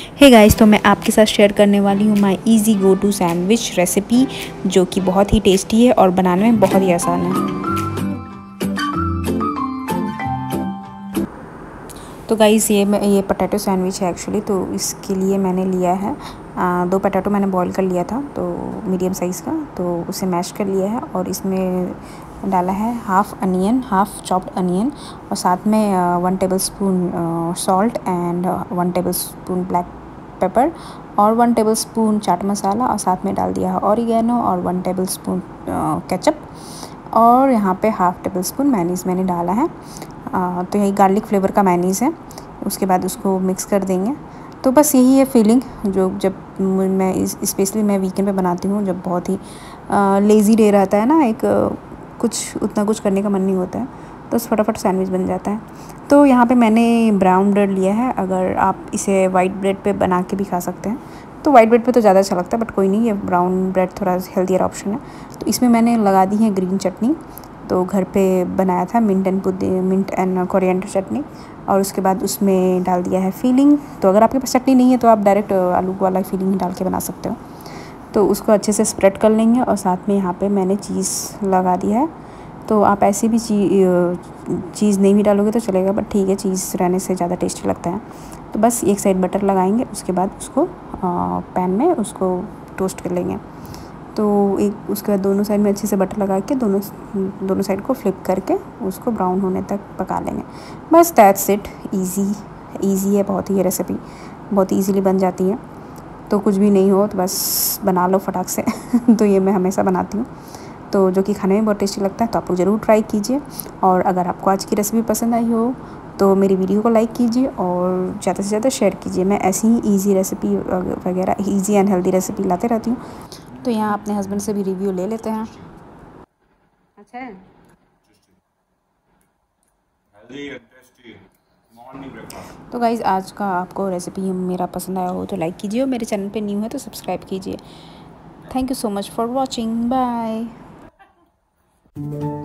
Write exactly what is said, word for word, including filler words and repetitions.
Hey guys, तो मैं आपके साथ शेयर करने वाली हूँ my easy go to sandwich recipe, जो कि बहुत ही टेस्टी है और बनाने में बहुत ही आसान है। तो गाइस ये मैं ये पोटैटो सैंडविच है एक्चुअली। तो इसके लिए मैंने लिया है आ, दो पोटैटो मैंने बॉईल कर लिया था, तो मीडियम साइज़ का, तो उसे मैश कर लिया है और इसमें डाला है half onion, half chopped onion, और साथ में one tablespoon salt and one tablespoon black pepper और one tablespoon chaat masala, और साथ में डाल दिया है ऑरिगेनो और वन टेबल स्पून केचप, और यहाँ पे हाफ़ टेबल स्पून मेयोनीज़ मैंने डाला है। आ, तो यही गार्लिक फ्लेवर का मेयोनीज़ है। उसके बाद उसको मिक्स कर देंगे। तो बस यही है फीलिंग, जो जब मैं इस स्पेशली मैं वीकेंड पे बनाती हूँ, जब बहुत ही लेज़ी डे रहता है ना, एक आ, कुछ उतना कुछ करने का मन नहीं होता है, तो फटाफट सैंडविच बन जाता है। तो यहाँ पे मैंने ब्राउन ब्रेड लिया है। अगर आप इसे वाइट ब्रेड पे बना के भी खा सकते हैं, तो वाइट ब्रेड पे तो ज़्यादा अच्छा लगता है, बट कोई नहीं, ये ब्राउन ब्रेड थोड़ा हेल्थियर ऑप्शन है। तो इसमें मैंने लगा दी है ग्रीन चटनी, तो घर पे बनाया था मिंट एंड पुदे मिंट एंड कोरिएंडर चटनी, और उसके बाद उसमें डाल दिया है फीलिंग। तो अगर आपके पास चटनी नहीं है तो आप डायरेक्ट आलू वाला फीलिंग ही डाल के बना सकते हो। तो उसको अच्छे से स्प्रेड कर लेंगे, और साथ में यहाँ पे मैंने चीज़ लगा दिया है। तो आप ऐसी भी चीज़ नहीं भी डालोगे तो चलेगा, बट ठीक है, चीज़ रहने से ज़्यादा टेस्टी लगता है। तो बस एक साइड बटर लगाएंगे, उसके बाद उसको पैन में उसको टोस्ट कर लेंगे। तो एक उसके बाद दोनों साइड में अच्छे से बटर लगा के दोनों दोनों साइड को फ्लिप करके उसको ब्राउन होने तक पका लेंगे। बस दैट्स इट। इजी इजी है बहुत ही, ये रेसिपी बहुत ईजीली बन जाती है। तो कुछ भी नहीं हो तो बस बना लो फटाक से तो ये मैं हमेशा बनाती हूँ, तो जो कि खाने में बहुत टेस्टी लगता है। तो आप लोग ज़रूर ट्राई कीजिए, और अगर आपको आज की रेसिपी पसंद आई हो तो मेरी वीडियो को लाइक कीजिए और ज़्यादा से ज़्यादा शेयर कीजिए। मैं ऐसी ही ईजी रेसिपी वगैरह, ईजी एंड हेल्दी रेसिपी लाते रहती हूँ। तो यहाँ अपने हस्बैंड से भी रिव्यू ले लेते हैं। अच्छा है, तो गाइज़ आज का आपको रेसिपी मेरा पसंद आया हो तो लाइक कीजिए, और मेरे चैनल पे न्यू है तो सब्सक्राइब कीजिए। Thank you so much for watching. Bye.